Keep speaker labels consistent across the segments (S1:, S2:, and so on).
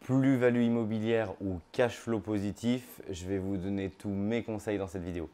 S1: Plus-value immobilière ou cash flow positif, je vais vous donner tous mes conseils dans cette vidéo.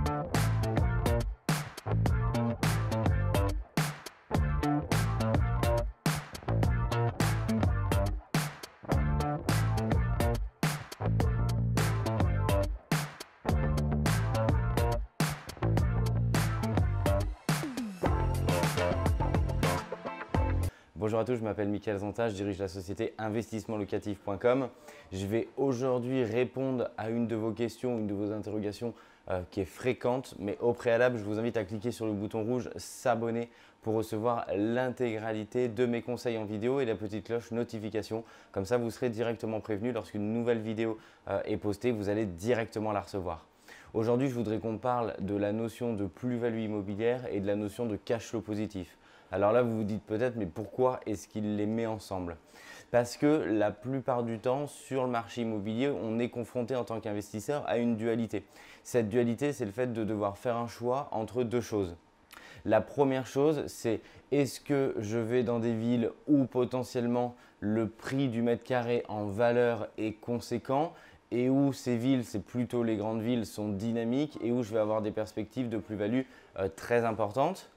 S1: Bonjour à tous, je m'appelle Mickaël Zonta, je dirige la société investissementlocatif.com. Je vais aujourd'hui répondre à une de vos questions, une de vos interrogations qui est fréquente, mais au préalable, je vous invite à cliquer sur le bouton rouge s'abonner pour recevoir l'intégralité de mes conseils en vidéo et la petite cloche notification. Comme ça, vous serez directement prévenu lorsqu'une nouvelle vidéo est postée, vous allez directement la recevoir. Aujourd'hui, je voudrais qu'on parle de la notion de plus-value immobilière et de la notion de cash flow positif. Alors là, vous vous dites peut-être, mais pourquoi est-ce qu'il les met ensemble? Parce que la plupart du temps, sur le marché immobilier, on est confronté en tant qu'investisseur à une dualité. Cette dualité, c'est le fait de devoir faire un choix entre deux choses. La première chose, c'est est-ce que je vais dans des villes où potentiellement le prix du mètre carré en valeur est conséquent et où ces villes, c'est plutôt les grandes villes, sont dynamiques et où je vais avoir des perspectives de plus-value très importantes.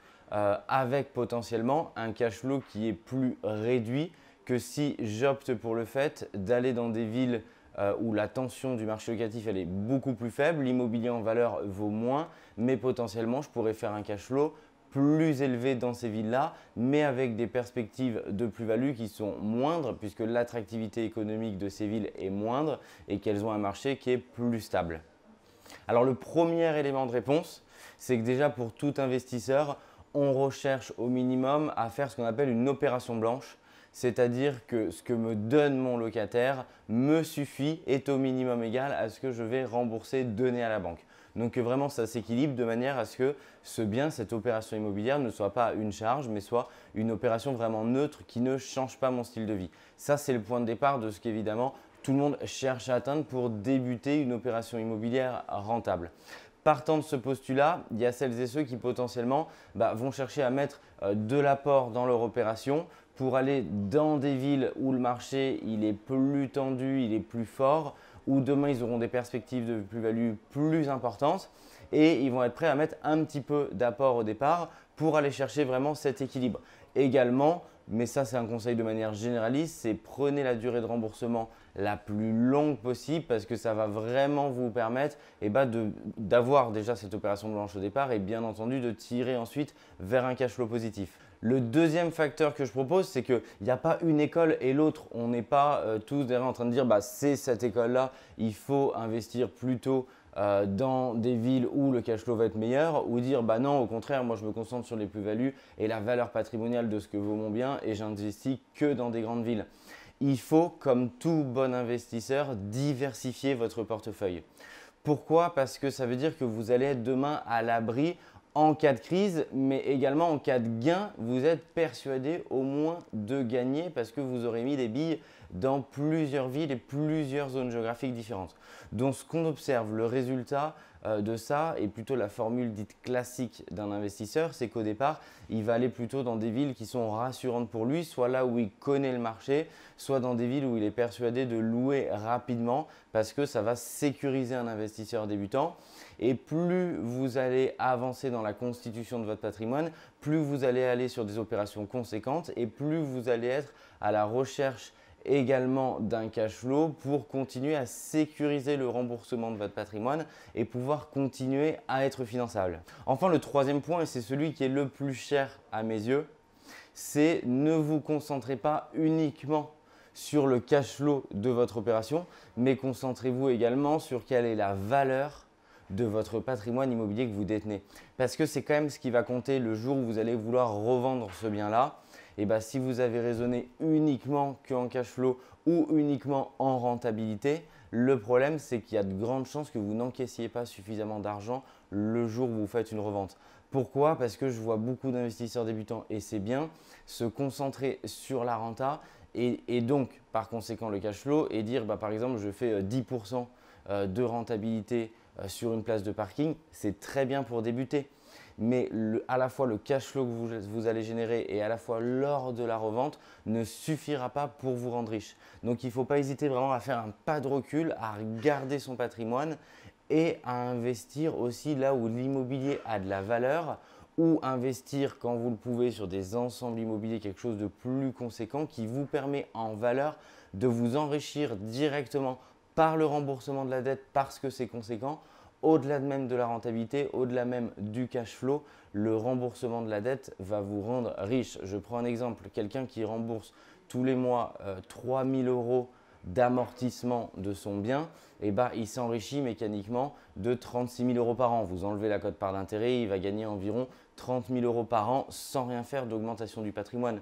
S1: Avec potentiellement un cash flow qui est plus réduit que si j'opte pour le fait d'aller dans des villes où la tension du marché locatif elle est beaucoup plus faible, l'immobilier en valeur vaut moins, mais potentiellement je pourrais faire un cash flow plus élevé dans ces villes-là, mais avec des perspectives de plus-value qui sont moindres puisque l'attractivité économique de ces villes est moindre et qu'elles ont un marché qui est plus stable. Alors le premier élément de réponse, c'est que déjà pour tout investisseur, on recherche au minimum à faire ce qu'on appelle une opération blanche, c'est-à-dire que ce que me donne mon locataire me suffit, est au minimum égal à ce que je vais rembourser, donner à la banque. Donc vraiment ça s'équilibre de manière à ce que ce bien, cette opération immobilière ne soit pas une charge, mais soit une opération vraiment neutre qui ne change pas mon style de vie. Ça c'est le point de départ de ce qu'évidemment tout le monde cherche à atteindre pour débuter une opération immobilière rentable. Partant de ce postulat, il y a celles et ceux qui potentiellement vont chercher à mettre de l'apport dans leur opération pour aller dans des villes où le marché il est plus tendu, il est plus fort, où demain ils auront des perspectives de plus-value plus importantes et ils vont être prêts à mettre un petit peu d'apport au départ pour aller chercher vraiment cet équilibre. Également, mais ça c'est un conseil de manière généraliste, c'est prenez la durée de remboursement la plus longue possible parce que ça va vraiment vous permettre d'avoir déjà cette opération blanche au départ et bien entendu de tirer ensuite vers un cash flow positif. Le deuxième facteur que je propose, c'est qu'il n'y a pas une école et l'autre. On n'est pas tous derrière en train de dire c'est cette école-là, il faut investir plutôt dans des villes où le cash flow va être meilleur ou dire non, au contraire, moi je me concentre sur les plus-values et la valeur patrimoniale de ce que vaut mon bien et j'investis que dans des grandes villes. Il faut, comme tout bon investisseur, diversifier votre portefeuille. Pourquoi? Parce que ça veut dire que vous allez être demain à l'abri en cas de crise, mais également en cas de gain, vous êtes persuadé au moins de gagner parce que vous aurez mis des billes dans plusieurs villes et plusieurs zones géographiques différentes. Donc ce qu'on observe, le résultat de ça et plutôt la formule dite classique d'un investisseur, c'est qu'au départ, il va aller plutôt dans des villes qui sont rassurantes pour lui, soit là où il connaît le marché, soit dans des villes où il est persuadé de louer rapidement parce que ça va sécuriser un investisseur débutant. Et plus vous allez avancer dans la constitution de votre patrimoine, plus vous allez aller sur des opérations conséquentes et plus vous allez être à la recherche également d'un cash flow pour continuer à sécuriser le remboursement de votre patrimoine et pouvoir continuer à être finançable. Enfin, le troisième point, et c'est celui qui est le plus cher à mes yeux, c'est ne vous concentrez pas uniquement sur le cash flow de votre opération, mais concentrez-vous également sur quelle est la valeur de votre patrimoine immobilier que vous détenez. Parce que c'est quand même ce qui va compter le jour où vous allez vouloir revendre ce bien-là. Et si vous avez raisonné uniquement qu'en cash flow ou uniquement en rentabilité, le problème c'est qu'il y a de grandes chances que vous n'encaissiez pas suffisamment d'argent le jour où vous faites une revente. Pourquoi? Parce que je vois beaucoup d'investisseurs débutants et c'est bien se concentrer sur la renta et donc par conséquent le cash flow et dire par exemple je fais 10% de rentabilité sur une place de parking, c'est très bien pour débuter. mais à la fois le cash flow que vous allez générer et à la fois lors de la revente ne suffira pas pour vous rendre riche. Donc il ne faut pas hésiter vraiment à faire un pas de recul, à regarder son patrimoine et à investir aussi là où l'immobilier a de la valeur, ou investir quand vous le pouvez sur des ensembles immobiliers, quelque chose de plus conséquent qui vous permet en valeur de vous enrichir directement par le remboursement de la dette parce que c'est conséquent. Au-delà même de la rentabilité, au-delà même du cash flow, le remboursement de la dette va vous rendre riche. Je prends un exemple, quelqu'un qui rembourse tous les mois 3 000 € d'amortissement de son bien, il s'enrichit mécaniquement de 36 000 € par an. Vous enlevez la quote-part d'intérêt, il va gagner environ 30 000 € par an sans rien faire d'augmentation du patrimoine.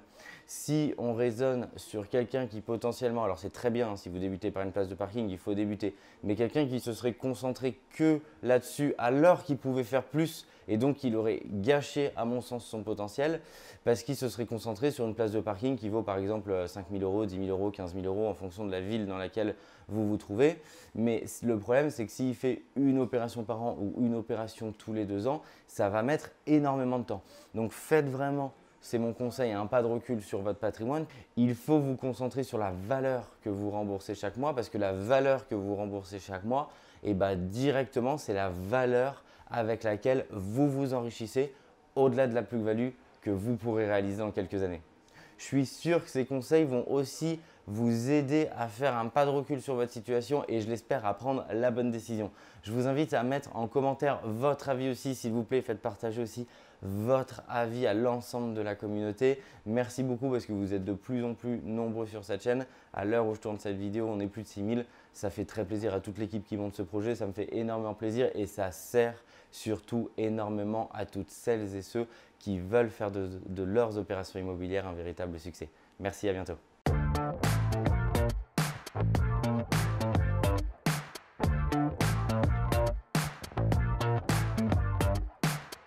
S1: Si on raisonne sur quelqu'un qui potentiellement, alors c'est très bien, si vous débutez par une place de parking, il faut débuter, mais quelqu'un qui se serait concentré que là-dessus alors qu'il pouvait faire plus et donc il aurait gâché à mon sens son potentiel parce qu'il se serait concentré sur une place de parking qui vaut par exemple 5 000 €, 10 000 €, 15 000 € en fonction de la ville dans laquelle vous vous trouvez. Mais le problème, c'est que s'il fait une opération par an ou une opération tous les 2 ans, ça va mettre énormément de temps. Donc faites vraiment, c'est mon conseil, un pas de recul sur votre patrimoine. Il faut vous concentrer sur la valeur que vous remboursez chaque mois parce que la valeur que vous remboursez chaque mois, directement, c'est la valeur avec laquelle vous vous enrichissez au-delà de la plus-value que vous pourrez réaliser dans quelques années. Je suis sûr que ces conseils vont aussi vous aider à faire un pas de recul sur votre situation et je l'espère à prendre la bonne décision. Je vous invite à mettre en commentaire votre avis aussi, s'il vous plaît, faites partager aussi votre avis à l'ensemble de la communauté. Merci beaucoup parce que vous êtes de plus en plus nombreux sur cette chaîne. À l'heure où je tourne cette vidéo, on est plus de 6 000. Ça fait très plaisir à toute l'équipe qui monte ce projet. Ça me fait énormément plaisir et ça sert surtout énormément à toutes celles et ceux qui veulent faire de leurs opérations immobilières un véritable succès. Merci, à bientôt.